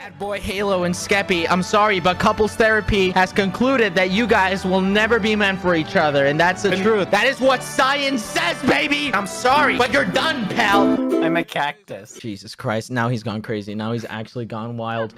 Bad boy Halo and Skeppy, I'm sorry, but couples therapy has concluded that you guys will never be meant for each other, and that's the truth. That is what science says, baby! I'm sorry, but you're done, pal! I'm a cactus. Jesus Christ, now he's gone crazy. Now he's actually gone wild.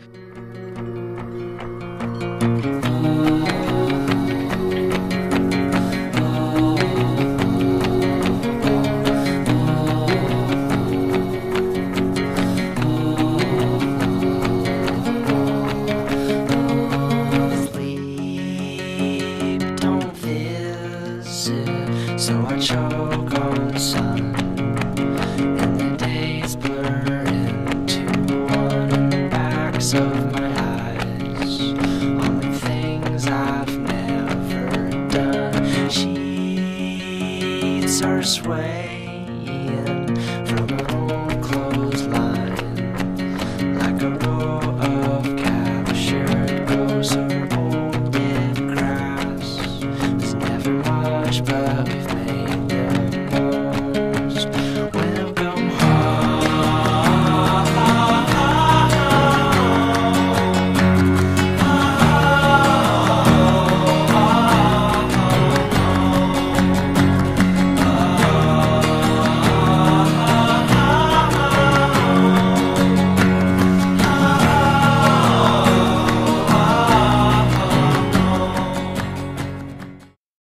So I choke on the sun, and the days blur into one, and the backs of